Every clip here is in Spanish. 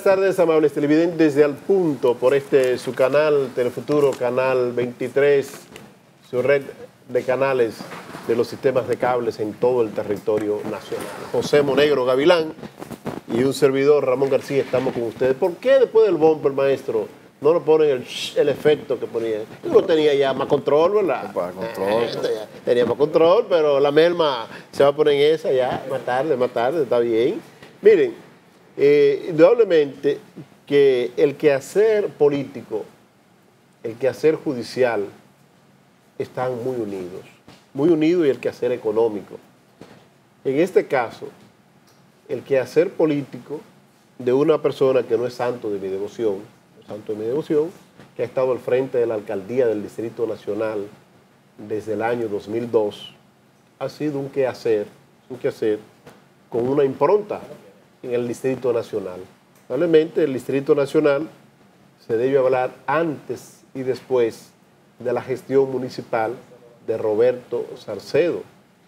tardes, amables televidentes de Al Punto, por su canal Telefuturo, canal 23, su red de canales de los sistemas de cables en todo el territorio nacional. José Monegro Gavilán y un servidor, Ramón García, estamos con ustedes. ¿Por qué después del bumper, maestro, no nos ponen el efecto que ponían? Yo tenía ya más control, ¿verdad? Tenía más control, pero la merma se va a poner en esa ya, más tarde, está bien. Miren, indudablemente que el quehacer político, el quehacer judicial, están muy unidos y el quehacer económico. En este caso, el quehacer político de una persona que no es santo de mi devoción, que ha estado al frente de la alcaldía del Distrito Nacional desde el año 2002, ha sido un quehacer con una impronta en el Distrito Nacional. Probablemente el Distrito Nacional se debe hablar antes y después de la gestión municipal de Roberto Salcedo.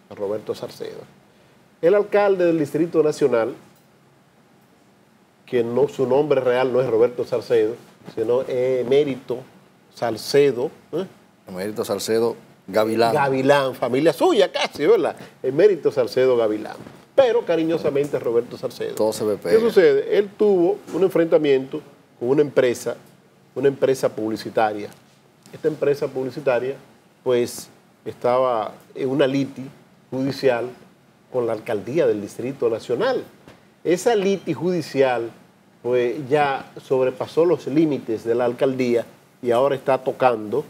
El alcalde del Distrito Nacional, que no, su nombre real no es Roberto Salcedo, sino Emérito Salcedo. Emérito Salcedo Gavilán. Gavilán, familia suya casi, ¿verdad? Emérito Salcedo Gavilán. Pero cariñosamente Roberto Salcedo. Todo se ve pega. ¿Qué sucede? Él tuvo un enfrentamiento con una empresa publicitaria. Esta empresa publicitaria, pues, estaba en una liti judicial con la alcaldía del Distrito Nacional. Esa liti judicial, pues, ya sobrepasó los límites de la alcaldía y ahora está tocando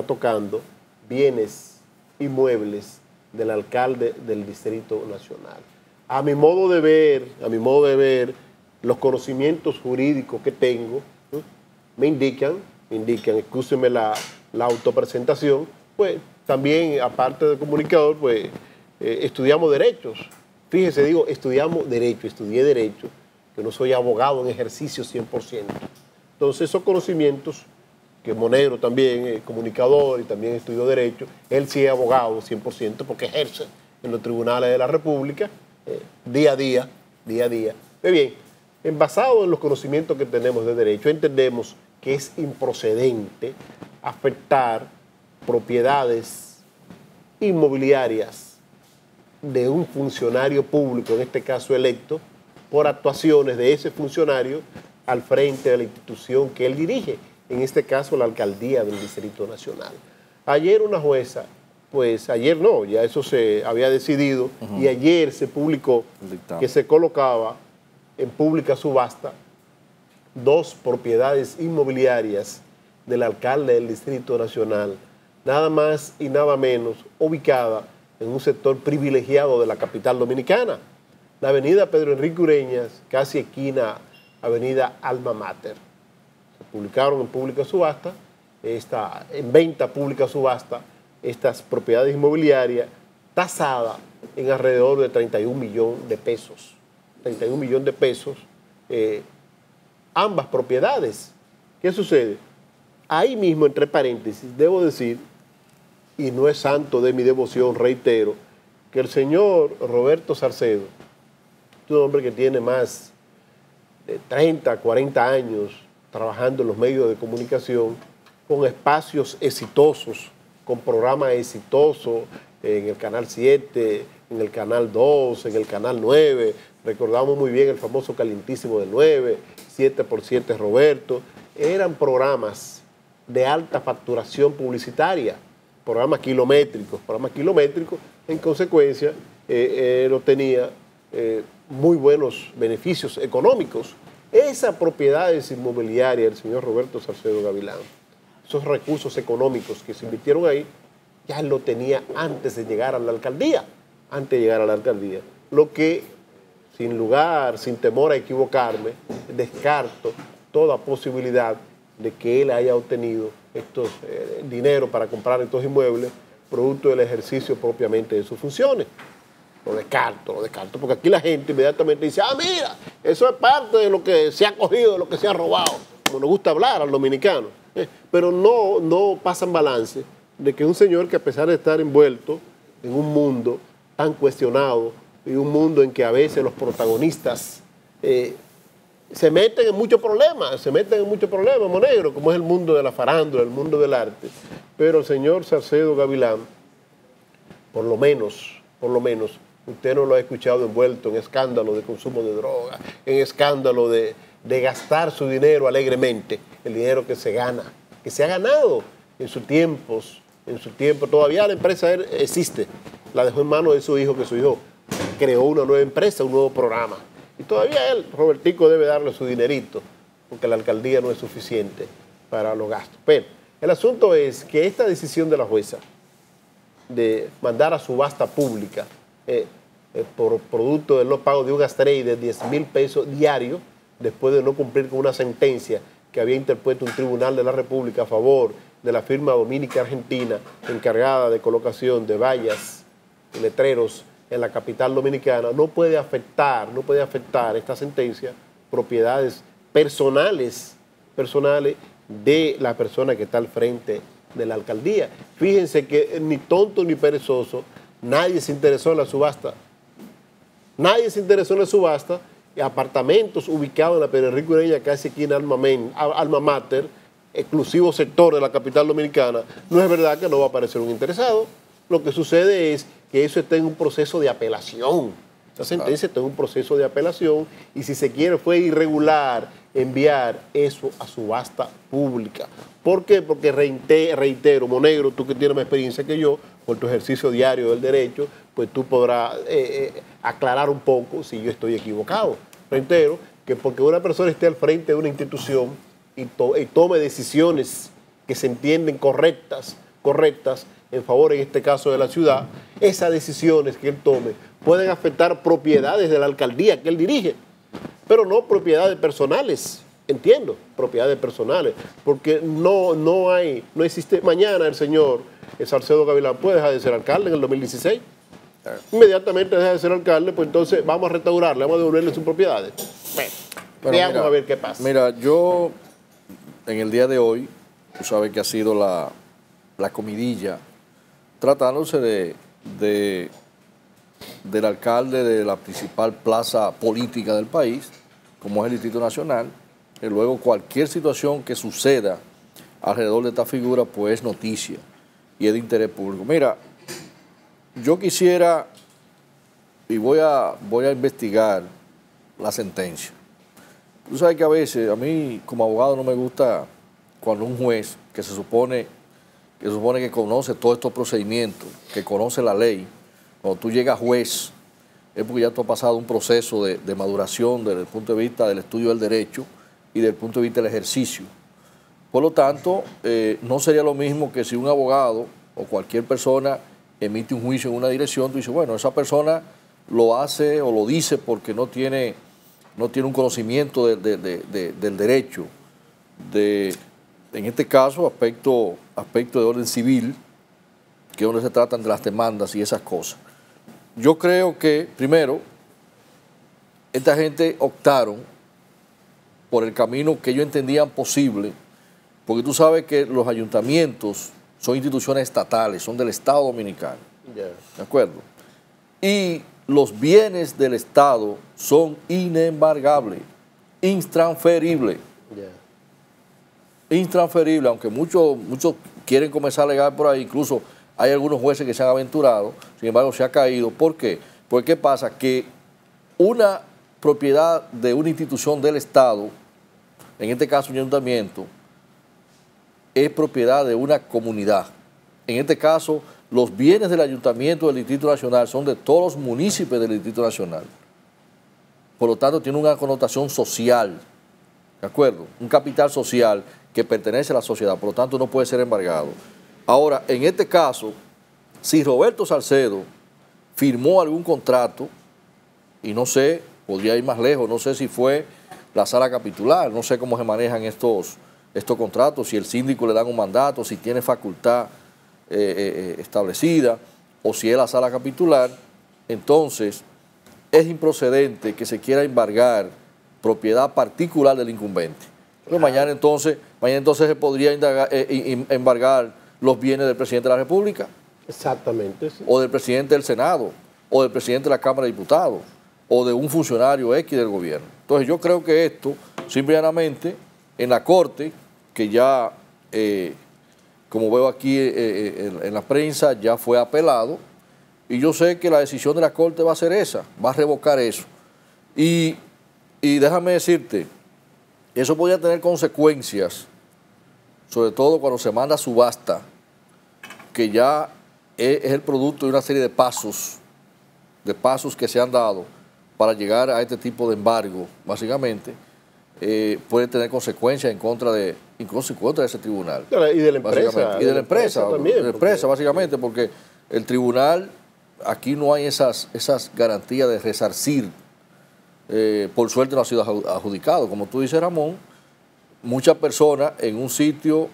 bienes inmuebles del alcalde del Distrito Nacional. A mi modo de ver, los conocimientos jurídicos que tengo, me indican, excúsenme la autopresentación, pues también, aparte de comunicador, pues estudiamos derechos. Fíjese, estudié derecho, que no soy abogado en ejercicio 100%. Entonces, esos conocimientos, que Monegro también es comunicador y también estudió derecho, él sí es abogado 100% porque ejerce en los tribunales de la República, día a día. Muy bien, basado en los conocimientos que tenemos de derecho, entendemos que es improcedente afectar propiedades inmobiliarias de un funcionario público, en este caso electo, por actuaciones de ese funcionario al frente de la institución que él dirige, en este caso la alcaldía del Distrito Nacional. Ayer una jueza, pues ayer no, ya eso se había decidido, y ayer se publicó que se colocaba en pública subasta 2 propiedades inmobiliarias del alcalde del Distrito Nacional, nada más y nada menos, ubicada en un sector privilegiado de la capital dominicana, la avenida Pedro Enrique Ureñas, casi esquina avenida Alma Mater. Se publicaron en pública subasta, en venta pública subasta, estas propiedades inmobiliarias tasadas en alrededor de 31 millones de pesos. 31 millones de pesos, ambas propiedades. ¿Qué sucede? Ahí mismo, entre paréntesis, debo decir, y no es santo de mi devoción, reitero, que el señor Roberto Salcedo es un hombre que tiene más de 30, 40 años trabajando en los medios de comunicación, con espacios exitosos, con programas exitosos en el Canal 7, en el Canal 2, en el Canal 9. Recordamos muy bien el famoso Calientísimo del 9, 7x7 Roberto. Eran programas de alta facturación publicitaria, programas kilométricos. En consecuencia, él obtenía muy buenos beneficios económicos. Esas propiedades inmobiliarias del señor Roberto Salcedo Gavilán, esos recursos económicos que se invirtieron ahí, ya él lo tenía antes de llegar a la alcaldía. Lo que, sin temor a equivocarme, descarto toda posibilidad de que él haya obtenido estos dinero para comprar estos inmuebles producto del ejercicio propiamente de sus funciones. Lo descarto, porque aquí la gente inmediatamente dice, mira, eso es parte de lo que se ha cogido, de lo que se ha robado, como nos gusta hablar al dominicano. Pero no pasan balance de que un señor que, a pesar de estar envuelto en un mundo tan cuestionado y un mundo en que a veces los protagonistas se meten en muchos problemas, Monegro, como es el mundo de la farándula, el mundo del arte. Pero el señor Salcedo Gavilán, por lo menos, usted no lo ha escuchado envuelto en escándalo de consumo de droga, en escándalo de gastar su dinero alegremente, el dinero que se gana, que se ha ganado en sus tiempos, todavía la empresa existe, la dejó en manos de su hijo, que su hijo creó una nueva empresa, un nuevo programa. Y todavía él, Robertico, debe darle su dinerito, porque la alcaldía no es suficiente para los gastos. Pero el asunto es que esta decisión de la jueza de mandar a subasta pública por producto del no pago de un gastrey de 10,000 pesos diarios, después de no cumplir con una sentencia que había interpuesto un tribunal de la República a favor de la firma Dominica Argentina encargada de colocación de vallas y letreros en la capital dominicana, no puede afectar esta sentencia propiedades personales de la persona que está al frente de la alcaldía. Fíjense que ni tonto ni perezoso, nadie se interesó en la subasta. Apartamentos ubicados en la Pedro Enrique Ureña, casi aquí en Alma Mater, exclusivo sector de la capital dominicana. No es verdad que no va a aparecer un interesado. Lo que sucede es que eso está en un proceso de apelación. Esta sentencia está en un proceso de apelación y si se quiere fue irregular enviar eso a subasta pública. ¿Por qué? Porque reitero, Monegro, tú que tienes más experiencia que yo, por tu ejercicio diario del derecho, pues tú podrás aclarar un poco si yo estoy equivocado. Reitero que porque una persona esté al frente de una institución y tome decisiones que se entienden correctas en favor, en este caso, de la ciudad, esas decisiones que él tome pueden afectar propiedades de la alcaldía que él dirige, pero no propiedades personales, entiendo, propiedades personales, porque no existe. Mañana el señor Salcedo Gavilán puede dejar de ser alcalde en el 2016, inmediatamente deja de ser alcalde, pues entonces vamos a restaurarle, vamos a devolverle sus propiedades. Veamos a ver qué pasa. Mira, yo en el día de hoy, tú sabes que ha sido la comidilla, tratándose del alcalde de la principal plaza política del país, como es el Distrito Nacional, y luego cualquier situación que suceda alrededor de esta figura, pues es noticia y es de interés público. Mira, yo quisiera, y voy a investigar la sentencia. Tú sabes que a veces, a mí como abogado no me gusta cuando un juez que se supone que conoce todos estos procedimientos, que conoce la ley, cuando tú llegas juez, es porque ya tú has pasado un proceso de maduración desde el punto de vista del estudio del derecho y desde el punto de vista del ejercicio. Por lo tanto, no sería lo mismo que si un abogado o cualquier persona emite un juicio en una dirección, tú dices, bueno, esa persona lo hace o lo dice porque no tiene un conocimiento del derecho, en este caso, aspecto de orden civil, que es donde se tratan de las demandas y esas cosas. Yo creo que, primero, esta gente optaron por el camino que ellos entendían posible, porque tú sabes que los ayuntamientos son instituciones estatales, son del Estado Dominicano. Yeah. ¿De acuerdo? Y los bienes del Estado son inembargables, intransferibles. Yeah. Intransferible, aunque muchos quieren comenzar a alegar por ahí, incluso hay algunos jueces que se han aventurado, sin embargo se ha caído. ¿Por qué? Porque ¿qué pasa? Que una propiedad de una institución del Estado, en este caso un ayuntamiento, es propiedad de una comunidad. En este caso, los bienes del ayuntamiento del Distrito Nacional son de todos los municipios del Distrito Nacional. Por lo tanto, tiene una connotación social, ¿de acuerdo? Un capital social que pertenece a la sociedad, por lo tanto no puede ser embargado. Ahora, en este caso, si Roberto Salcedo firmó algún contrato, y no sé, podría ir más lejos, no sé si fue la sala capitular, no sé cómo se manejan estos contratos, si el síndico le dan un mandato, si tiene facultad establecida, o si es la sala capitular, entonces es improcedente que se quiera embargar propiedad particular del incumbente. Claro. Mañana entonces se podría embargar los bienes del presidente de la República. Exactamente. Sí. O del presidente del Senado, o del presidente de la Cámara de Diputados, o de un funcionario X del gobierno. Entonces yo creo que esto, simplemente, en la Corte, que ya, como veo aquí en la prensa, ya fue apelado, y yo sé que la decisión de la Corte va a ser esa, va a revocar eso. Y déjame decirte, eso podría tener consecuencias, sobre todo cuando se manda a subasta, que ya es el producto de una serie de pasos que se han dado para llegar a este tipo de embargo, básicamente, puede tener consecuencias incluso en contra de ese tribunal. Y de la empresa. Y de la empresa también. De la empresa, básicamente, porque el tribunal, aquí no hay esas garantías de resarcir. Por suerte no ha sido adjudicado. Como tú dices, Ramón, muchas personas en un sitio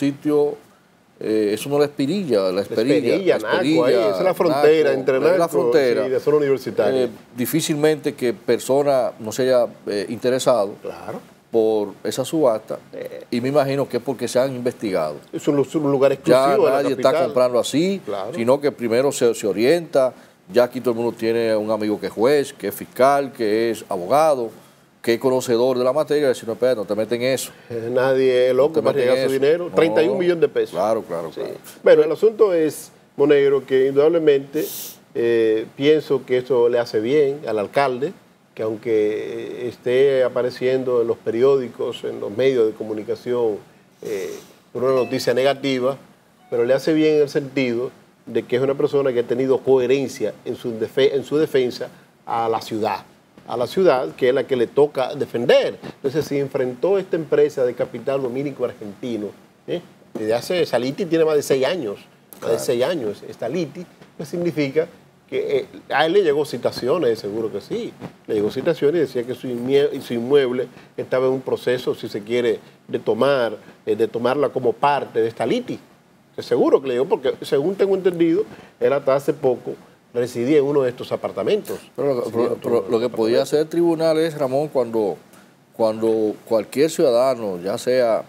eso no es Espirilla, la Esperilla, Naco, esa es la frontera entre Naco la frontera, y de zona universitaria. Difícilmente que persona no se haya interesado por esa subasta, y me imagino que es porque se han investigado. Es un lugar exclusivo. Ya nadie está comprando así, sino que primero se orienta. Ya aquí todo el mundo tiene un amigo que es juez, que es fiscal, que es abogado, que es conocedor de la materia, y decir, no, espera, no te meten en eso. Nadie es loco para llegar su dinero. 31 millones de pesos. Claro. Bueno, el asunto es, Monegro, que indudablemente pienso que eso le hace bien al alcalde, que aunque esté apareciendo en los periódicos, en los medios de comunicación, por una noticia negativa, pero le hace bien en el sentido de que es una persona que ha tenido coherencia en su defensa a la ciudad, que es la que le toca defender. Entonces, si enfrentó esta empresa de capital dominico argentino, desde hace, Saliti tiene más de 6 años, esta Liti, pues significa que a él le llegó citaciones, seguro que sí, le llegó citaciones y decía que su inmueble estaba en un proceso, si se quiere, de tomarla como parte de esta Liti. Seguro que le llegó, porque según tengo entendido, él hasta hace poco residía en uno de estos apartamentos. Pero lo que podía hacer el tribunal es, Ramón, cuando cualquier ciudadano, ya sea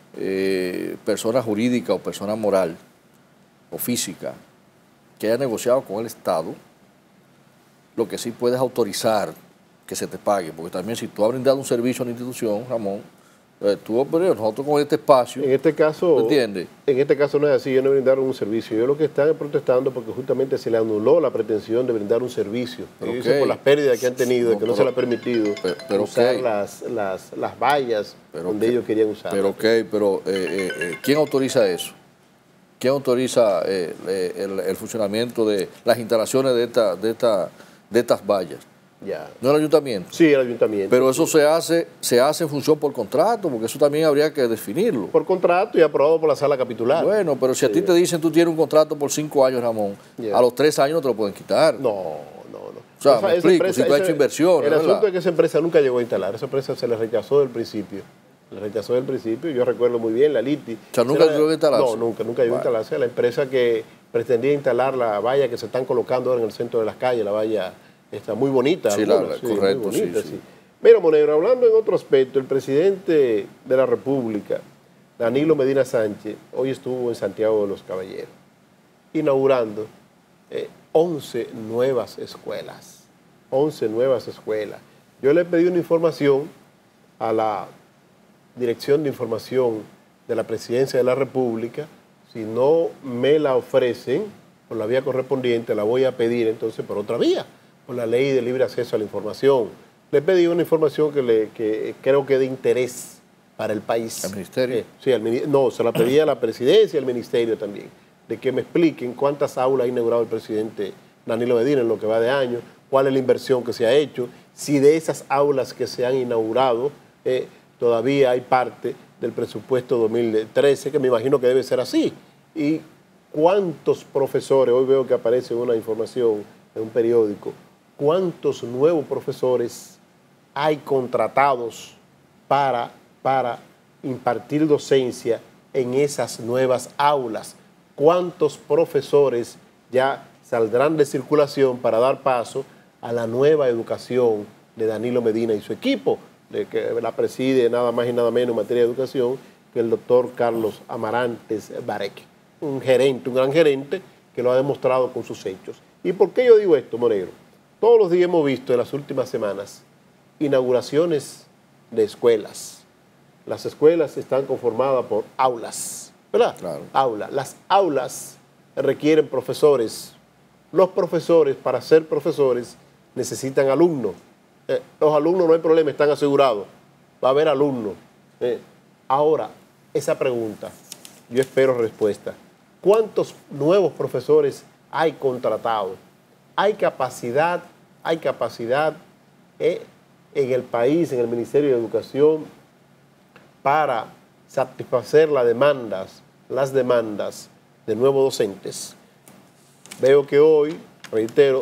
persona jurídica o persona moral o física, que haya negociado con el Estado, lo que sí puedes autorizar que se te pague, porque también si tú has brindado un servicio a una institución, Ramón, nosotros con este espacio, en este caso, ¿entiendes? En este caso no es así, ellos no brindaron un servicio. Ellos lo que están protestando porque justamente se le anuló la pretensión de brindar un servicio. Por las pérdidas que han tenido, que no se les ha permitido usar las vallas donde ellos querían usar. Pero ¿quién autoriza eso? ¿Quién autoriza el funcionamiento de las instalaciones de estas vallas? Ya. ¿No el ayuntamiento? Sí, el ayuntamiento. Pero eso se hace en función por contrato, porque eso también habría que definirlo. Por contrato y aprobado por la sala capitular. Bueno, pero si a ti te dicen tú tienes un contrato por 5 años, Ramón, a los 3 años no te lo pueden quitar. No. O sea, me explico, si tú has hecho inversión. El asunto es que esa empresa nunca llegó a instalar. Esa empresa se le rechazó del principio. Yo recuerdo muy bien la Liti. O sea, ¿nunca llegó a instalarse? No, nunca llegó a instalarse. La empresa que pretendía instalar la valla que se están colocando ahora en el centro de las calles, la valla está muy bonita. Sí, correcto, muy bonita, sí. Mira, Monegro, hablando en otro aspecto, el presidente de la República, Danilo Medina Sánchez, hoy estuvo en Santiago de los Caballeros, inaugurando 11 nuevas escuelas. 11 nuevas escuelas. Yo le pedí una información a la Dirección de Información de la Presidencia de la República. Si no me la ofrecen por la vía correspondiente, la voy a pedir entonces por otra vía, por la Ley de Libre Acceso a la Información. Le pedí una información que creo que es de interés para el país. ¿Al ministerio? Sí, se la pedí a la Presidencia y al Ministerio también, de que me expliquen cuántas aulas ha inaugurado el presidente Danilo Medina en lo que va de año, cuál es la inversión que se ha hecho, si de esas aulas que se han inaugurado todavía hay parte del presupuesto 2013, que me imagino que debe ser así. Y cuántos profesores, hoy veo que aparece una información en un periódico, cuántos nuevos profesores hay contratados para impartir docencia en esas nuevas aulas, cuántos profesores ya saldrán de circulación para dar paso a la nueva educación de Danilo Medina y su equipo, de que la preside nada más y nada menos en materia de educación que el doctor Carlos Amarantes Bareque, un gran gerente que lo ha demostrado con sus hechos. ¿Y por qué yo digo esto, Monegro? Todos los días hemos visto en las últimas semanas inauguraciones de escuelas. Las escuelas están conformadas por aulas, ¿verdad? Claro. Aulas. Las aulas requieren profesores. Los profesores, para ser profesores, necesitan alumnos. Los alumnos no hay problema, están asegurados. Va a haber alumnos. Ahora, esa pregunta, yo espero respuesta. ¿Cuántos nuevos profesores hay contratados? Hay capacidad en el país, en el Ministerio de Educación, para satisfacer las demandas de nuevos docentes. Veo que hoy, reitero,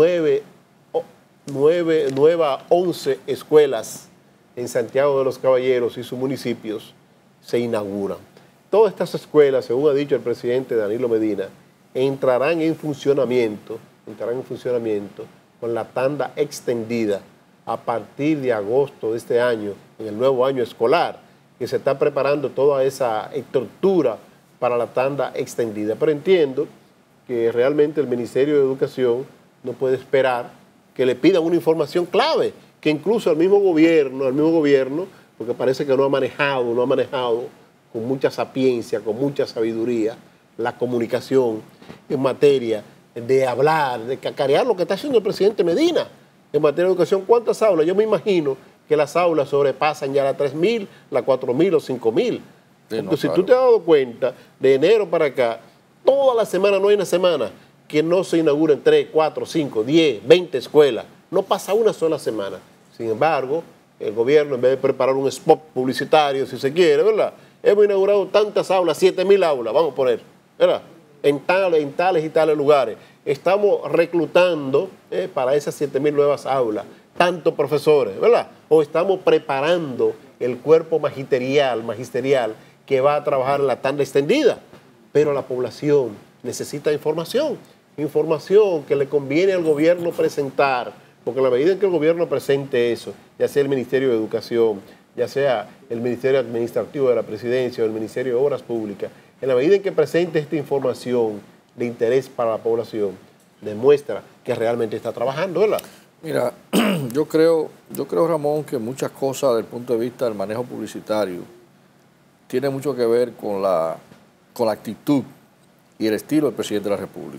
11 escuelas en Santiago de los Caballeros y sus municipios se inauguran. Todas estas escuelas, según ha dicho el presidente Danilo Medina, entrarán en funcionamiento con la tanda extendida a partir de agosto de este año, en el nuevo año escolar, que se está preparando toda esa estructura para la tanda extendida. Pero entiendo que realmente el Ministerio de Educación no puede esperar que le pidan una información clave, que incluso el mismo gobierno, porque parece que no ha manejado con mucha sapiencia, con mucha sabiduría, la comunicación en materia de hablar, de cacarear lo que está haciendo el presidente Medina en materia de educación. ¿Cuántas aulas? Yo me imagino que las aulas sobrepasan ya las 3.000, las 4.000 o 5.000. Entonces, si tú te has dado cuenta, de enero para acá, toda la semana, no hay una semana que no se inauguren 3, 4, 5, 10, 20 escuelas. No pasa una sola semana. Sin embargo, el gobierno, en vez de preparar un spot publicitario, si se quiere, ¿verdad? Hemos inaugurado tantas aulas, 7.000 aulas, vamos a poner, ¿verdad? En tales y tales lugares. Estamos reclutando para esas 7.000 nuevas aulas tantos profesores, ¿verdad? O estamos preparando el cuerpo magisterial que va a trabajar en la tanda extendida. Pero la población necesita información que le conviene al gobierno presentar, porque en la medida en que el gobierno presente eso, ya sea el Ministerio de Educación, ya sea el Ministerio Administrativo de la Presidencia o el Ministerio de Obras Públicas, en la medida en que presente esta información de interés para la población, demuestra que realmente está trabajando, ¿verdad? Mira, yo creo, Ramón, que muchas cosas desde el punto de vista del manejo publicitario tiene mucho que ver con la actitud y el estilo del presidente de la República.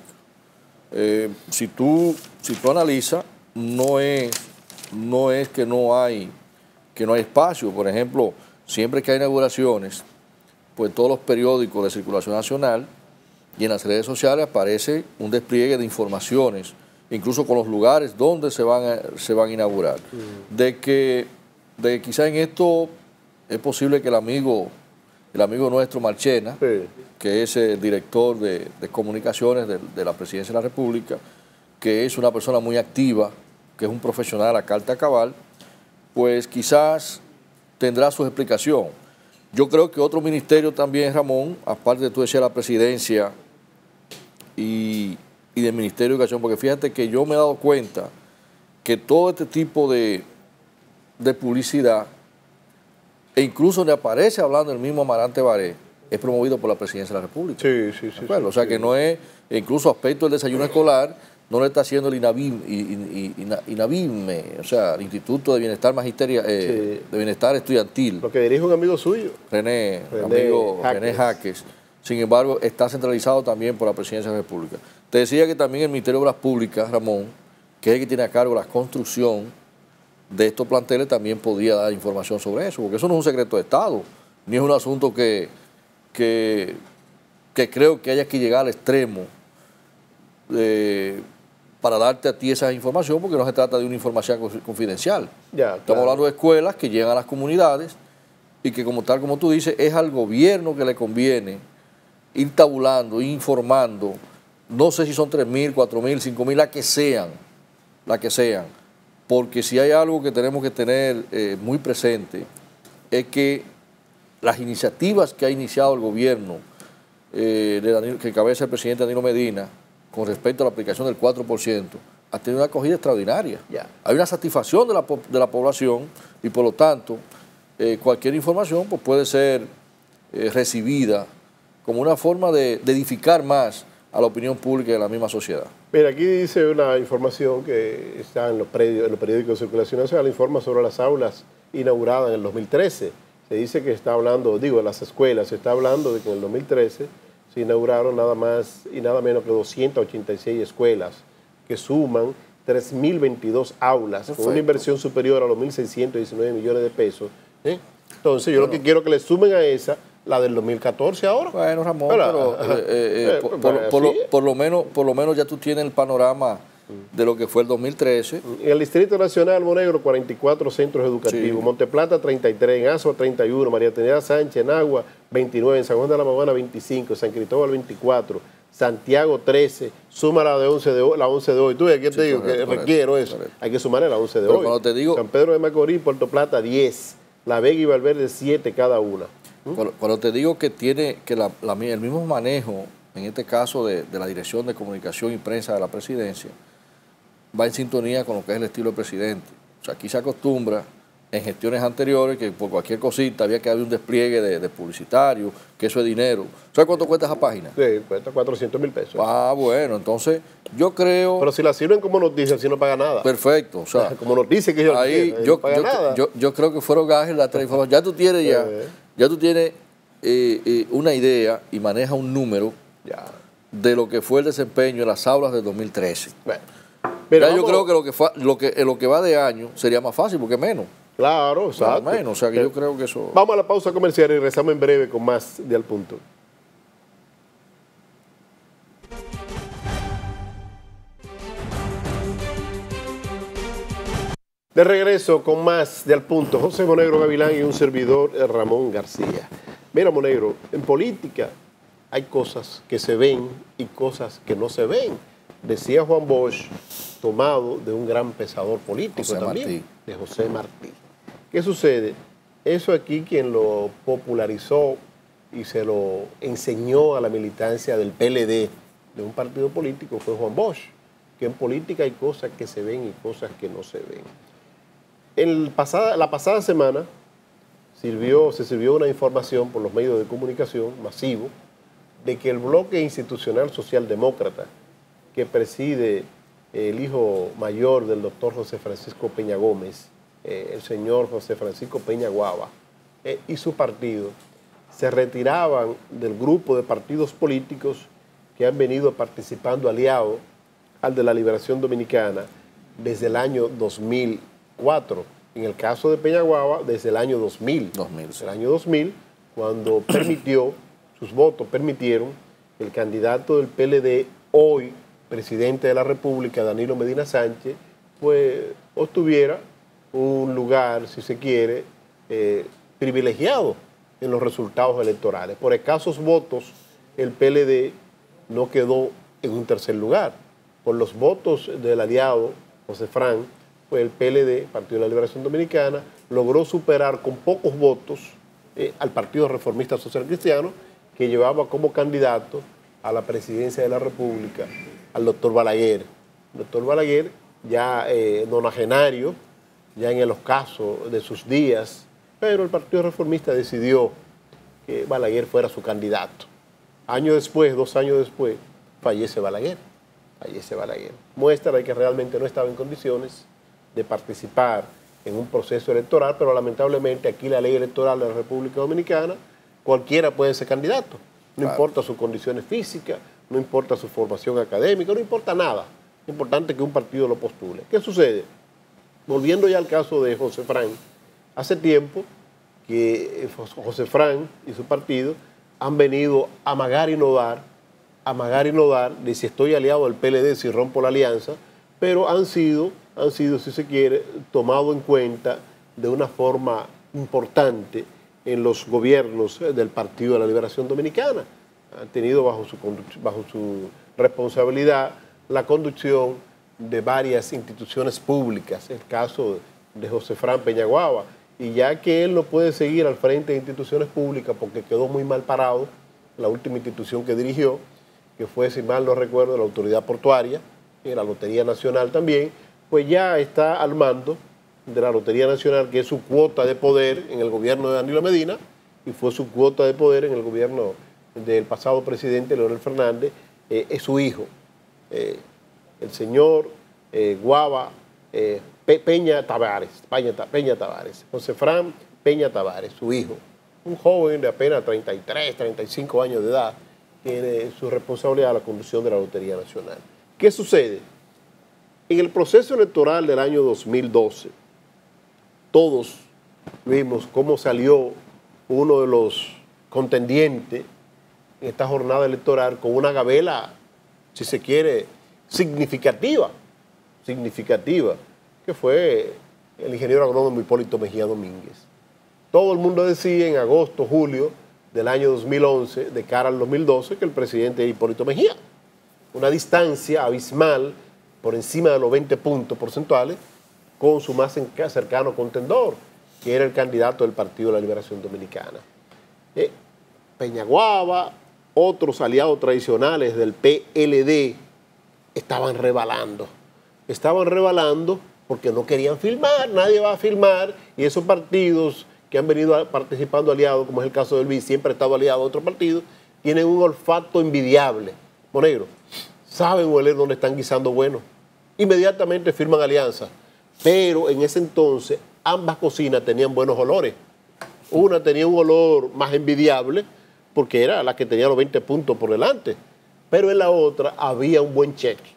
Si tú analizas, no es que no hay espacio. Por ejemplo, siempre que hay inauguraciones, pues todos los periódicos de circulación nacional y en las redes sociales aparece un despliegue de informaciones, incluso con los lugares donde se van a inaugurar. De que quizá en esto es posible que el amigo nuestro Marchena, sí, que es el director de comunicaciones de la Presidencia de la República, que es una persona muy activa, que es un profesional a carta cabal, pues quizás tendrá su explicación. Yo creo que otro ministerio también, Ramón, aparte de tú decías la Presidencia y del Ministerio de Educación, porque fíjate que yo me he dado cuenta que todo este tipo de publicidad, e incluso donde aparece hablando el mismo Amarante Baré, es promovido por la Presidencia de la República. Sí. O sea, que no es, incluso aspecto del desayuno escolar, no le está haciendo el INABIME, o sea, el Instituto de Bienestar de Bienestar Estudiantil. Lo que dirige un amigo suyo. René Jaques. Sin embargo, está centralizado también por la Presidencia de la República. Te decía que también el Ministerio de Obras Públicas, Ramón, que es el que tiene a cargo la construcción de estos planteles, también podía dar información sobre eso, porque eso no es un secreto de Estado, ni es un asunto que creo que haya que llegar al extremo para darte a ti esa información, porque no se trata de una información confidencial. Estamos hablando de escuelas que llegan a las comunidades y que, como tú dices, es al gobierno que le conviene ir tabulando, ir informando, no sé si son 3.000, 4.000, 5.000, las que sean, porque si hay algo que tenemos que tener muy presente es que las iniciativas que ha iniciado el gobierno que encabeza el presidente Danilo Medina con respecto a la aplicación del 4%, ha tenido una acogida extraordinaria. Hay una satisfacción de la población y, por lo tanto, cualquier información pues, puede ser recibida como una forma de edificar más a la opinión pública y a la misma sociedad. Mira, aquí dice una información que está en los periódicos de circulación nacional, informa sobre las aulas inauguradas en el 2013. Se dice que está hablando, digo, las escuelas, se está hablando de que en el 2013 se inauguraron nada más y nada menos que 286 escuelas, que suman 3.022 aulas, con una inversión superior a los 1.619 millones de pesos. Entonces, yo lo que quiero que le sumen a esa, la del 2014 ahora. Bueno, Ramón, por lo menos ya tú tienes el panorama de lo que fue el 2013. En el Distrito Nacional, Monegro, 44 centros educativos. Sí. Monteplata, 33. En Azua, 31. María Trinidad Sánchez, en Agua, 29. En San Juan de la Maguana, 25. San Cristóbal, 24. Santiago, 13. Suma la de 11 de hoy. La 11 de hoy. Tú ves, aquí te digo que requiero eso. Correcto. Hay que sumarle la 11 de hoy. Cuando te digo, San Pedro de Macorís, Puerto Plata, 10. La Vega y Valverde, 7 cada una. Cuando te digo que tiene que el mismo manejo, en este caso de la Dirección de Comunicación y Prensa de la Presidencia, va en sintonía con lo que es el estilo del presidente. O sea, aquí se acostumbra en gestiones anteriores que por cualquier cosita había que haber un despliegue de publicitario, que eso es dinero. ¿Sabes cuánto cuesta esa página? Sí, cuesta 400.000 pesos. Ah, bueno, entonces yo creo... Pero si la sirven como noticia, así no paga nada. Perfecto, o sea... como noticia que yo ahí no paga nada. Yo creo que fueron gajes la información. Ya tú tienes ya tú tienes una idea y manejas un número de lo que fue el desempeño en las aulas del 2013. Bueno. Mira, yo creo que lo que va de año sería más fácil porque menos. Claro, exacto. Menos, o sea que yo creo que eso... Vamos a la pausa comercial y regresamos en breve con más de Al Punto. De regreso con más de Al Punto. José Monegro Gavilán y un servidor, Ramón García. Mira, Monegro, en política hay cosas que se ven y cosas que no se ven. Decía Juan Bosch, tomado de un gran pensador político José también, Martí. De José Martí. ¿Qué sucede? Eso aquí quien lo popularizó y se lo enseñó a la militancia del PLD, de un partido político, fue Juan Bosch, que en política hay cosas que se ven y cosas que no se ven. La pasada semana se sirvió una información por los medios de comunicación masivo de que el bloque institucional socialdemócrata que preside el hijo mayor del doctor José Francisco Peña Gómez, el señor José Francisco Peña Guava, y su partido, se retiraban del grupo de partidos políticos que han venido participando aliados al de la Liberación Dominicana desde el año 2004. En el caso de Peña Guava, desde el año 2000. Sí. El año 2000, cuando sus votos permitieron que el candidato del PLD, hoy presidente de la República, Danilo Medina Sánchez, pues obtuviera un lugar, si se quiere, privilegiado en los resultados electorales. Por escasos votos, el PLD no quedó en un tercer lugar. Por los votos del aliado José Fran, pues el PLD, Partido de la Liberación Dominicana, logró superar con pocos votos al Partido Reformista Social Cristiano, que llevaba como candidato a la presidencia de la República al doctor Balaguer. El doctor Balaguer, ya nonagenario, ya en el ocaso de sus días, pero el Partido Reformista decidió que Balaguer fuera su candidato. 2 años después, fallece Balaguer. Muestra de que realmente no estaba en condiciones de participar en un proceso electoral, pero lamentablemente aquí la ley electoral de la República Dominicana, cualquiera puede ser candidato. No importa sus condiciones físicas, no importa su formación académica, no importa nada. Es importante que un partido lo postule. ¿Qué sucede? Volviendo ya al caso de José Fran, hace tiempo que José Fran y su partido han venido a amagar y no dar, de si estoy aliado al PLD, si rompo la alianza, pero han sido, si se quiere, tomados en cuenta de una forma importante en los gobiernos del Partido de la Liberación Dominicana. Han tenido bajo su responsabilidad la conducción de varias instituciones públicas, el caso de José Fran Peña Guava, y ya que él no puede seguir al frente de instituciones públicas porque quedó muy mal parado, la última institución que dirigió, que fue, si mal no recuerdo, la Autoridad Portuaria, y la Lotería Nacional también, pues ya está al mando de la Lotería Nacional, que es su cuota de poder en el gobierno de Danilo Medina, y fue su cuota de poder en el gobierno del pasado presidente Leonel Fernández, es su hijo, el señor Guava Peña Tavares, José Fran Peña Tavares, su hijo, un joven de apenas 33, 35 años de edad, tiene su responsabilidad la conducción de la Lotería Nacional. ¿Qué sucede? En el proceso electoral del año 2012, todos vimos cómo salió uno de los contendientes en esta jornada electoral con una gabela, si se quiere, significativa, que fue el ingeniero agrónomo Hipólito Mejía Domínguez. Todo el mundo decía en agosto, julio del año 2011, de cara al 2012, que el presidente es Hipólito Mejía. Una distancia abismal por encima de los 20 puntos porcentuales con su más cercano contendor, que era el candidato del Partido de la Liberación Dominicana. Peñaguaba, otros aliados tradicionales del PLD estaban rebalando porque no querían firmar, nadie va a firmar, y esos partidos que han venido participando aliados, como es el caso del BID, siempre ha estado aliado a otros partidos, tienen un olfato envidiable. Monegro, saben oler dónde están guisando bueno. Inmediatamente firman alianzas, pero en ese entonces ambas cocinas tenían buenos olores. Una tenía un olor más envidiable, porque era la que tenía los 20 puntos por delante, pero en la otra había un buen cheque,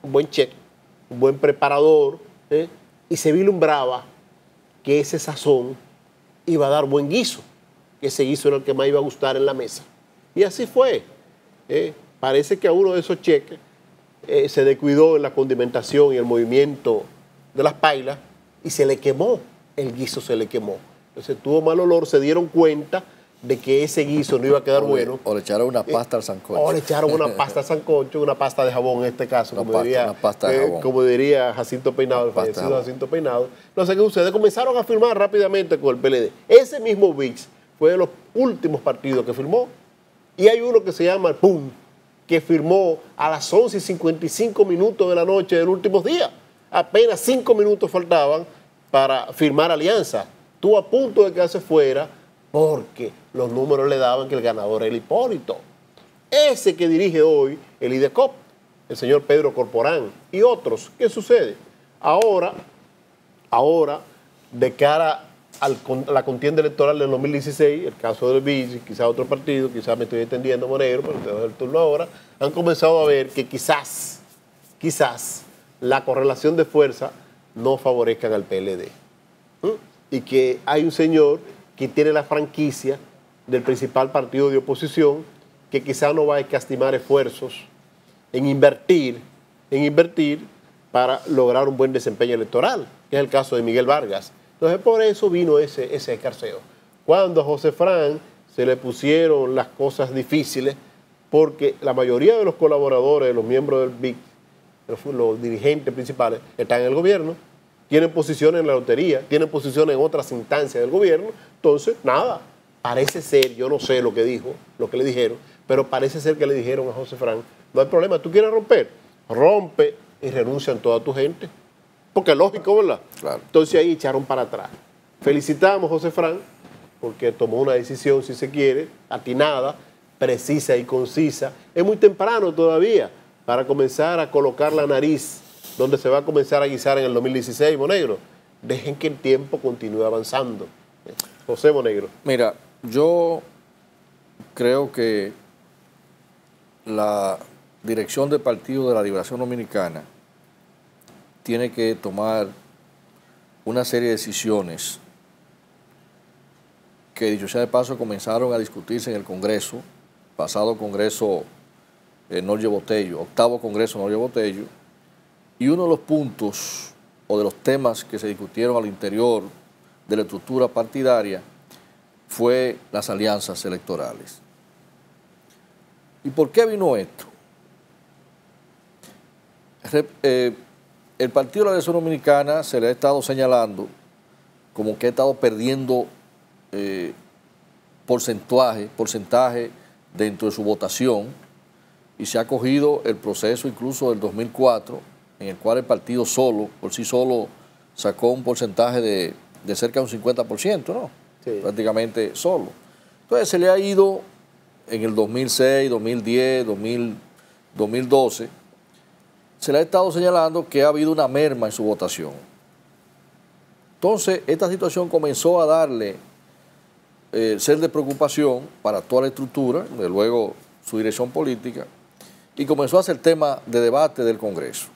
un buen preparador, y se vislumbraba que ese sazón iba a dar buen guiso, que ese guiso era el que más iba a gustar en la mesa. Y así fue. Parece que a uno de esos cheques se descuidó en la condimentación y el movimiento de las pailas y se le quemó, el guiso se le quemó. Entonces tuvo mal olor, se dieron cuenta de que ese guiso no iba a quedar bueno. O le echaron una pasta al sancocho. O le echaron una pasta al sancocho, una pasta de jabón en este caso, como diría Jacinto Peinado, el fallecido Jacinto Peinado. No sé qué sucede, comenzaron a firmar rápidamente con el PLD. Ese mismo VIX fue de los últimos partidos que firmó. Y hay uno que se llama el PUM, que firmó a las 11:55 de la noche del último día. Apenas 5 minutos faltaban para firmar alianza. Estuvo a punto de quedarse fuera porque los números le daban que el ganador era el Hipólito. Ese que dirige hoy el IDECOP, el señor Pedro Corporán y otros. ¿Qué sucede? Ahora, de cara a la contienda electoral del 2016, el caso del BID, quizás otro partido, quizás me estoy entendiendo, Monegro, pero te doy el turno ahora, han comenzado a ver que quizás la correlación de fuerza no favorezcan al PLD. Y que hay un señor que tiene la franquicia del principal partido de oposición, que quizás no va a escatimar esfuerzos en invertir para lograr un buen desempeño electoral, que es el caso de Miguel Vargas. Entonces, por eso vino ese escarceo. Cuando a José Fran se le pusieron las cosas difíciles, porque la mayoría de los colaboradores, de los miembros del BIC, los dirigentes principales, están en el gobierno, tienen posiciones en la lotería, tienen posiciones en otras instancias del gobierno. Entonces, nada, parece ser, yo no sé lo que le dijeron, pero parece ser que le dijeron a José Fran, no hay problema, tú quieres romper, rompe y renuncian toda tu gente. Porque es lógico, ¿verdad? Claro. Entonces ahí echaron para atrás. Felicitamos a José Fran porque tomó una decisión, si se quiere, atinada, precisa y concisa. Es muy temprano todavía para comenzar a colocar la nariz donde se va a comenzar a guisar en el 2016, Monegro. Dejen que el tiempo continúe avanzando. José Monegro. Mira, yo creo que la dirección del Partido de la Liberación Dominicana tiene que tomar una serie de decisiones que, dicho sea de paso, comenzaron a discutirse en el Congreso, pasado Congreso Norge Botello, octavo Congreso Norge Botello, y uno de los puntos o de los temas que se discutieron al interior de la estructura partidaria fue las alianzas electorales. ¿Y por qué vino esto? El Partido de la Liberación Dominicana se le ha estado señalando como que ha estado perdiendo porcentaje dentro de su votación, y se ha cogido el proceso incluso del 2004, en el cual el partido por sí solo, sacó un porcentaje de cerca de un 50%, ¿no? Sí. Prácticamente solo. Entonces se le ha ido en el 2006, 2010, 2012, se le ha estado señalando que ha habido una merma en su votación. Entonces, esta situación comenzó a darle ser de preocupación para toda la estructura, de luego su dirección política, y comenzó a ser tema de debate del Congreso.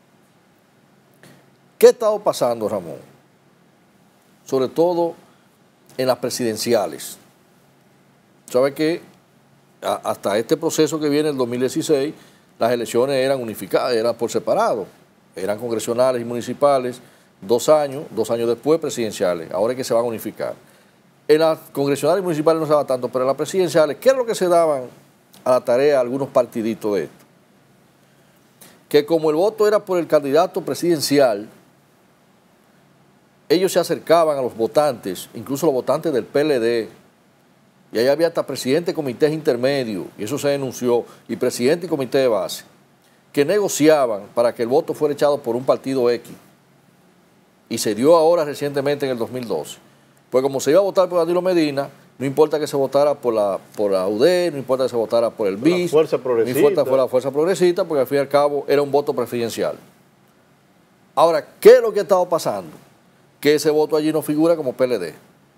¿Qué ha estado pasando, Ramón? Sobre todo en las presidenciales. ¿Sabe que hasta este proceso que viene, el 2016, las elecciones eran unificadas, eran por separado, eran congresionales y municipales, 2 años después presidenciales, ahora es que se van a unificar. En las congresionales y municipales no se daba tanto, pero en las presidenciales, ¿qué es lo que se daban a la tarea a algunos partiditos de esto? Que como el voto era por el candidato presidencial, ellos se acercaban a los votantes, incluso los votantes del PLD, y ahí había hasta presidente de comités intermedios, y eso se denunció, y presidente y comité de base, que negociaban para que el voto fuera echado por un partido X. Y se dio ahora recientemente en el 2012. Pues como se iba a votar por Danilo Medina, no importa que se votara por la UD, no importa que se votara por el BIS, Fuerza Progresista, no importa que fuera la Fuerza Progresista, porque al fin y al cabo era un voto presidencial. Ahora, ¿qué es lo que ha estado pasando? Que ese voto allí no figura como PLD.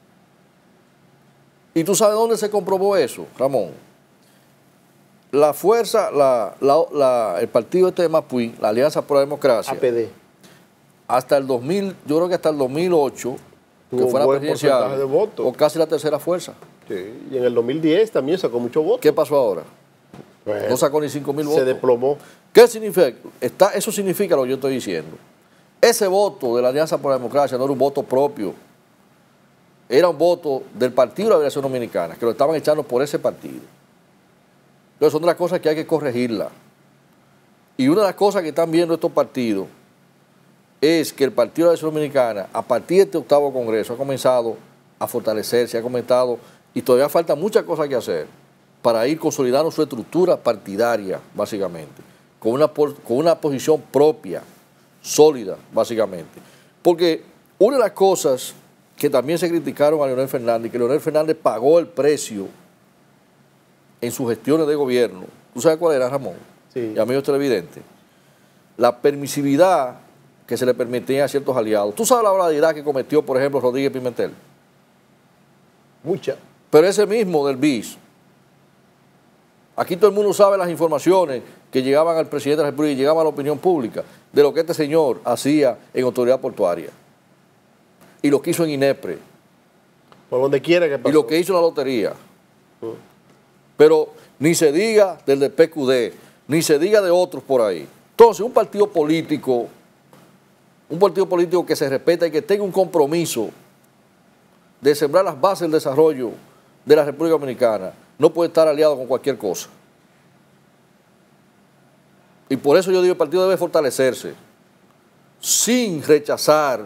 ¿Y tú sabes dónde se comprobó eso, Ramón? La fuerza, el partido este de Mapuí, la Alianza por la Democracia, APD, hasta el 2000, yo creo que hasta el 2008, que fue la presidencial, de voto. o casi la tercera fuerza. Sí, y en el 2010 también sacó mucho voto. ¿Qué pasó ahora? Bueno, No sacó ni 5,000 votos. se desplomó. ¿Qué significa? Eso significa lo que yo estoy diciendo. Ese voto de la Alianza por la Democracia no era un voto propio, era un voto del Partido de la Liberación Dominicana, que lo estaban echando por ese partido. Entonces son de las cosas que hay que corregirla. Y una de las cosas que están viendo estos partidos es que el Partido de la Liberación Dominicana, a partir de este 8º Congreso, ha comenzado a fortalecerse, ha comenzado, y todavía falta muchas cosas que hacer para ir consolidando su estructura partidaria, básicamente, con una posición propia, sólida, básicamente. Porque una de las cosas que también se criticaron a Leonel Fernández, que Leonel Fernández pagó el precio en sus gestiones de gobierno, ¿tú sabes cuál era, Ramón? Sí. Y amigos televidentes, la permisividad que se le permitía a ciertos aliados. ¿Tú sabes la barbaridad que cometió, por ejemplo, Rodríguez Pimentel? Mucha. Pero ese mismo del BIS, aquí todo el mundo sabe las informaciones que llegaban al presidente de la República y llegaban a la opinión pública de lo que este señor hacía en autoridad portuaria y lo que hizo en INEPRE Por donde quiera que pasó. y lo que hizo en la lotería. Pero ni se diga del de PQD, ni se diga de otros por ahí. Entonces, un partido político que se respeta y que tenga un compromiso de sembrar las bases del desarrollo de la República Dominicana, no puede estar aliado con cualquier cosa. Y por eso yo digo, el partido debe fortalecerse, sin rechazar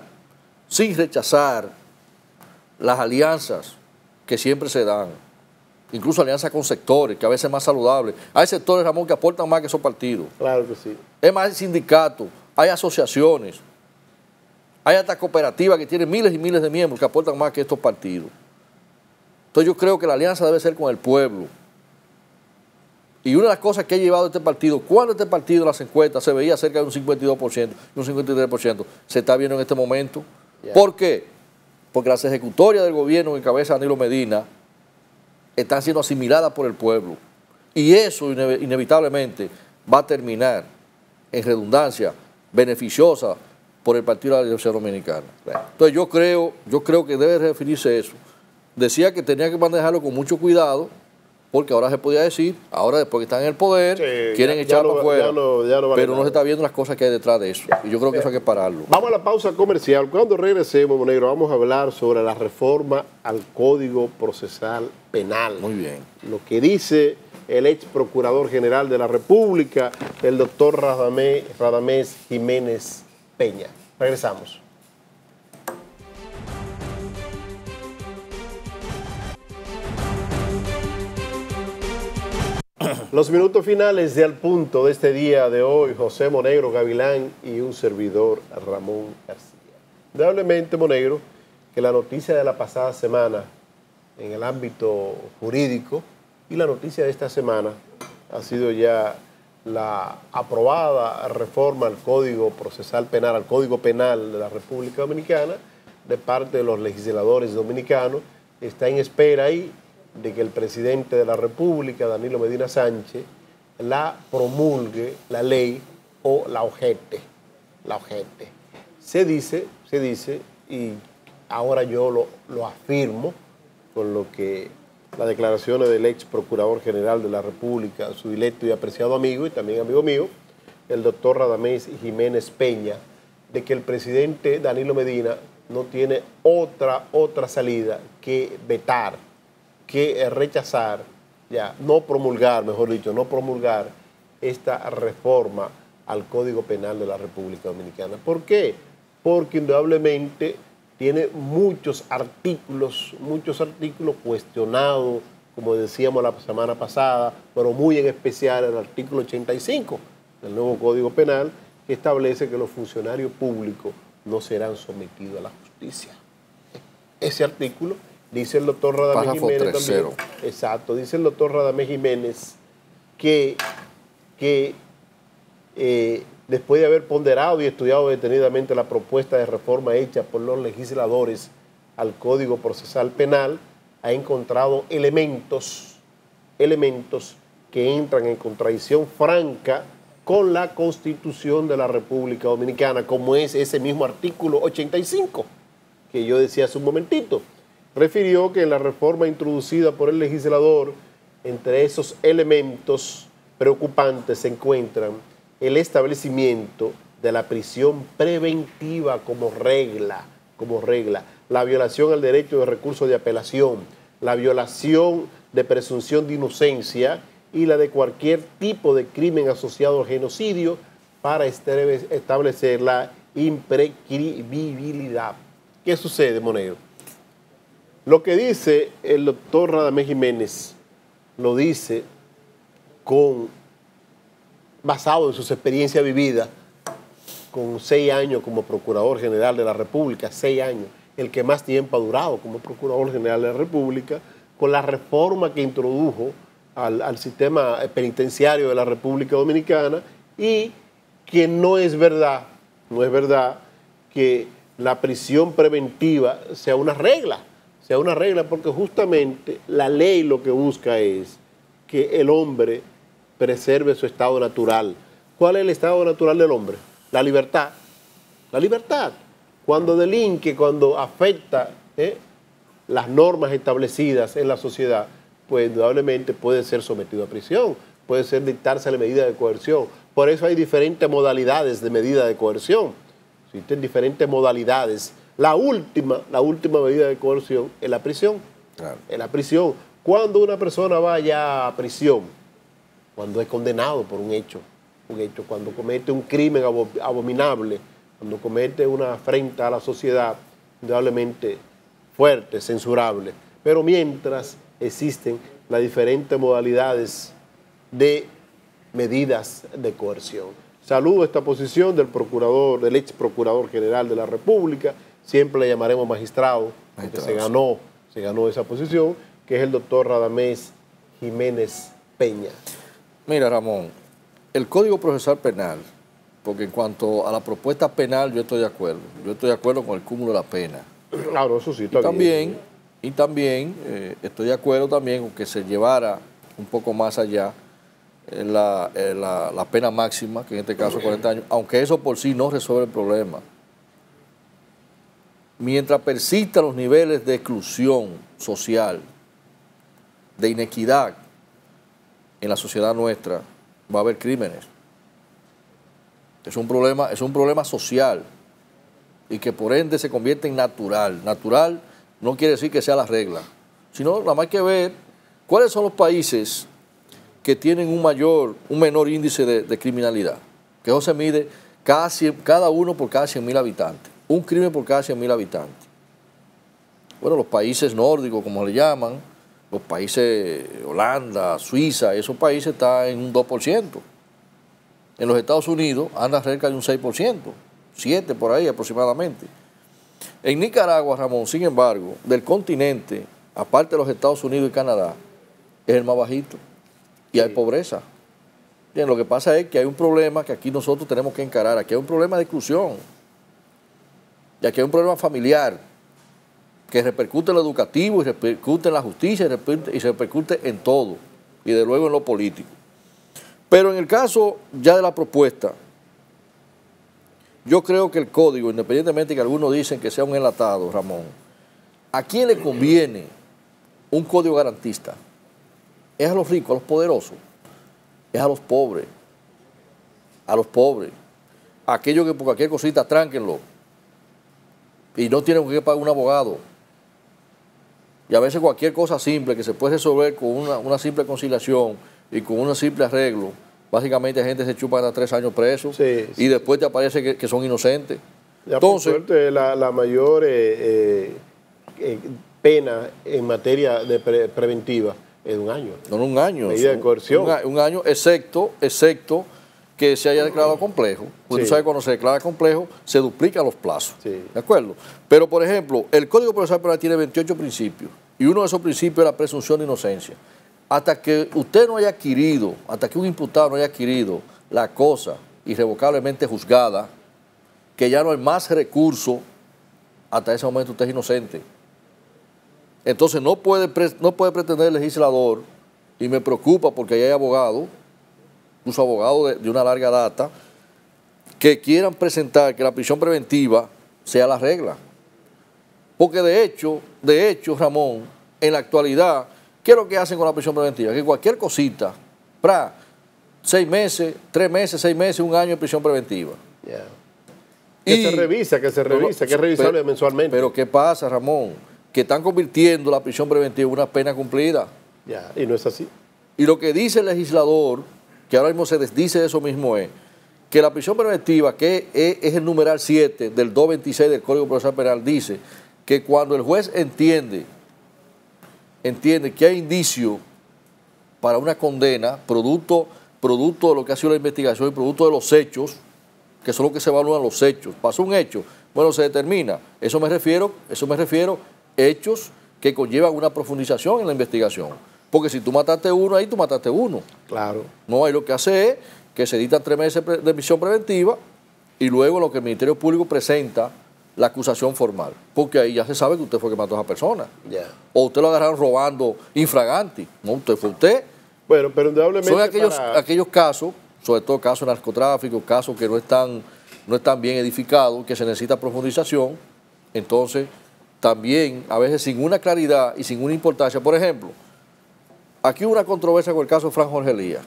las alianzas que siempre se dan, incluso alianzas con sectores, que a veces es más saludable. Hay sectores, Ramón, que aportan más que esos partidos. Claro que sí. Es más, hay sindicatos, hay asociaciones, hay hasta cooperativas que tienen miles y miles de miembros que aportan más que estos partidos. Entonces yo creo que la alianza debe ser con el pueblo. Y una de las cosas que ha llevado este partido, cuando este partido en las encuestas se veía cerca de un 52% y un 53%, se está viendo en este momento. Yeah. ¿Por qué? Porque las ejecutorias del gobierno en cabeza de Danilo Medina están siendo asimiladas por el pueblo. Y eso inevitablemente va a terminar en redundancia beneficiosa por el Partido de la Liberación Dominicana. Entonces yo creo que debe redefinirse eso. Decía que tenía que manejarlo con mucho cuidado, porque ahora se podía decir, ahora después que están en el poder, Sí, quieren echarlo afuera, ya no vale pero no nada. se está viendo las cosas que hay detrás de eso. Y yo creo que eso hay que pararlo. Vamos a la pausa comercial. Cuando regresemos, Monegro, vamos a hablar sobre la reforma al Código Procesal Penal. Muy bien. Lo que dice el ex Procurador General de la República, el doctor Radamés Jiménez Peña. Regresamos. Los minutos finales de Al Punto de este día de hoy, José Monegro Gavilán y un servidor, Ramón García. Indudablemente, Monegro, que la noticia de la pasada semana en el ámbito jurídico y la noticia de esta semana ha sido ya la aprobada reforma al Código Procesal Penal, al Código Penal de la República Dominicana, de parte de los legisladores dominicanos. Está en espera ahí de que el presidente de la República, Danilo Medina Sánchez, la promulgue, la ley, o la objete. La objete. Se dice, y ahora yo lo afirmo con lo que las declaraciones del ex procurador general de la República, su directo y apreciado amigo, y también amigo mío, el doctor Radamés Jiménez Peña, de que el presidente Danilo Medina no tiene otra salida que vetar, que rechazar, no promulgar, mejor dicho, no promulgar esta reforma al Código Penal de la República Dominicana. ¿Por qué? Porque indudablemente tiene muchos artículos cuestionados, como decíamos la semana pasada, pero muy en especial el artículo 85 del nuevo Código Penal, que establece que los funcionarios públicos no serán sometidos a la justicia. Ese artículo, dice el doctor Radamés Jiménez también, exacto, dice el doctor Radamés Jiménez que después de haber ponderado y estudiado detenidamente la propuesta de reforma hecha por los legisladores al Código Procesal Penal, ha encontrado elementos que entran en contradicción franca con la Constitución de la República Dominicana, como es ese mismo artículo 85, que yo decía hace un momentito. Refirió que en la reforma introducida por el legislador, entre esos elementos preocupantes se encuentran el establecimiento de la prisión preventiva como regla, la violación al derecho de recurso de apelación, la violación de presunción de inocencia y la de cualquier tipo de crimen asociado al genocidio para establecer la imprescriptibilidad. ¿Qué sucede, Monero? Lo que dice el doctor Radamés Jiménez lo dice basado en sus experiencias vividas, con 6 años como Procurador General de la República, 6 años, el que más tiempo ha durado como Procurador General de la República, con la reforma que introdujo al sistema penitenciario de la República Dominicana, y que no es verdad que la prisión preventiva sea una regla, porque justamente la ley lo que busca es que el hombre preserve su estado natural. ¿Cuál es el estado natural del hombre? La libertad. La libertad. Cuando delinque, cuando afecta las normas establecidas en la sociedad, pues indudablemente puede ser sometido a prisión, puede ser dictársele medida de coerción. Por eso hay diferentes modalidades de medida de coerción. Existen diferentes modalidades. La última medida de coerción es la prisión. Claro. Es la prisión. Cuando una persona vaya a prisión, cuando es condenado por un hecho, cuando comete un crimen abominable, cuando comete una afrenta a la sociedad, indudablemente fuerte, censurable. Pero mientras existen las diferentes modalidades de medidas de coerción. Saludo esta posición del ex procurador general de la República, siempre le llamaremos magistrado, porque se ganó esa posición, que es el doctor Radamés Jiménez Peña. Mira, Ramón, el Código Procesal Penal, porque en cuanto a la propuesta penal yo estoy de acuerdo. Yo estoy de acuerdo con el cúmulo de la pena. Claro, eso sí, está bien. Y también estoy de acuerdo también con que se llevara un poco más allá la pena máxima, que en este caso 40 años, aunque eso por sí no resuelve el problema. Mientras persistan los niveles de exclusión social, de inequidad en la sociedad nuestra, va a haber crímenes. Es un problema social y que por ende se convierte en natural. Natural no quiere decir que sea la regla, sino nada más hay que ver cuáles son los países que tienen un menor índice de criminalidad, que eso se mide cada uno por cada 100.000 habitantes, un crimen por cada 100.000 habitantes. Bueno, los países nórdicos, como le llaman, los países Holanda, Suiza, esos países están en un 2%. En los Estados Unidos anda cerca de un 6%, 7% por ahí aproximadamente. En Nicaragua, Ramón, sin embargo, del continente, aparte de los Estados Unidos y Canadá, es el más bajito. Y hay pobreza. Bien, lo que pasa es que hay un problema que aquí nosotros tenemos que encarar. Aquí hay un problema de exclusión. Y aquí hay un problema familiar que repercute en lo educativo y repercute en la justicia y repercute en todo. Y de luego en lo político. Pero en el caso ya de la propuesta, yo creo que el código, independientemente de que algunos dicen que sea un enlatado, Ramón, ¿a quién le conviene un código garantista? Es a los ricos, a los poderosos, es a los pobres, a aquellos que por cualquier cosita tránquenlo y no tienen que pagar un abogado. Y a veces cualquier cosa simple que se puede resolver con una simple conciliación y con un simple arreglo, básicamente la gente se chupa hasta 3 años presos y después te aparece que son inocentes. Ya, entonces, por suerte, la mayor pena en materia de preventiva es de 1 año. No, 1 año. Medida de coerción. Un año, excepto que se haya declarado complejo. Porque tú sabes, cuando se declara complejo, se duplican los plazos. Sí. ¿De acuerdo? Pero, por ejemplo, el Código Procesal Penal tiene 28 principios. Y uno de esos principios es la presunción de inocencia. Hasta que usted no haya adquirido, hasta que un imputado no haya adquirido la cosa irrevocablemente juzgada, que ya no hay más recurso, hasta ese momento usted es inocente. Entonces no puede pretender el legislador, y me preocupa porque ahí hay abogados, incluso abogados de una larga data, que quieran presentar que la prisión preventiva sea la regla. Porque de hecho, Ramón, en la actualidad, ¿qué es lo que hacen con la prisión preventiva? Que cualquier cosita, 6 meses, 3 meses, 6 meses, 1 año de prisión preventiva. Yeah. Que se revisa, que es revisable mensualmente. Pero ¿qué pasa, Ramón? Que están convirtiendo la prisión preventiva en una pena cumplida. Ya, y no es así. Y lo que dice el legislador, que ahora mismo se desdice eso mismo, es que la prisión preventiva, que es el numeral 7 del 226 del Código Procesal Penal, dice que cuando el juez entiende que hay indicio para una condena, producto de lo que ha sido la investigación y producto de los hechos, que son los que se evalúan los hechos. Pasó un hecho, bueno, se determina. Eso me refiero, hechos que conllevan una profundización en la investigación. Porque si tú mataste uno, ahí tú mataste uno. Claro. No, hay lo que hace es que se dictan 3 meses de prisión preventiva y luego lo que el Ministerio Público presenta la acusación formal. Porque ahí ya se sabe que usted fue el que mató a esa persona. Yeah. O usted lo agarraron robando infraganti. No, usted fue usted. Bueno, pero indudablemente son aquellos casos, sobre todo casos de narcotráfico, casos que no están bien edificados, que se necesita profundización. Entonces, también, a veces sin una claridad y sin una importancia. Por ejemplo, aquí hubo una controversia con el caso de Fran Jorge Elías.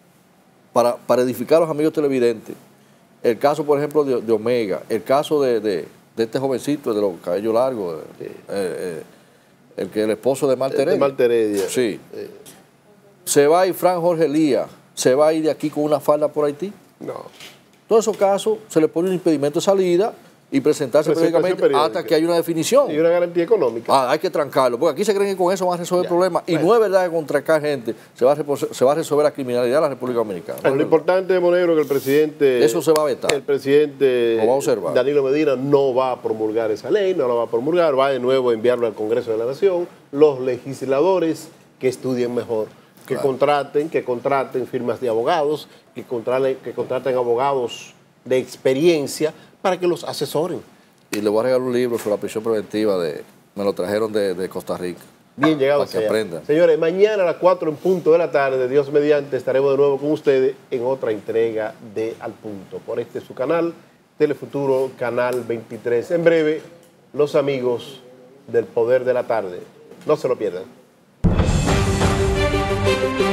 Para edificar a los amigos televidentes, el caso, por ejemplo, de Omega, el caso de este jovencito de los cabellos largos, el esposo de Marta Heredia. De Marta Heredia. Sí. Se va a ir Fran Jorge Elías, se va a ir de aquí con una falda por Haití. No. Todos esos casos se le pone un impedimento de salida y presentarse periódicamente hasta que haya una definición. Y una garantía económica. Hay que trancarlo, porque aquí se creen que con eso van a resolver el problema. Y no es verdad que con trancar gente se va a resolver la criminalidad de la República Dominicana. Lo importante, Monegro, que el presidente... Eso se va a vetar. El presidente lo va a observar. Danilo Medina no va a promulgar esa ley, no la va a promulgar, va de nuevo a enviarlo al Congreso de la Nación. Los legisladores que estudien mejor, que contraten firmas de abogados, que contraten abogados de experiencia para que los asesoren. Y le voy a regalar un libro sobre la prisión preventiva, me lo trajeron de Costa Rica. Bien llegado. Para que aprendan. Señores, mañana a las 4 en punto de la tarde, Dios mediante, estaremos de nuevo con ustedes en otra entrega de Al Punto. Por su canal, Telefuturo, Canal 23. En breve, los amigos del Poder de la Tarde. No se lo pierdan.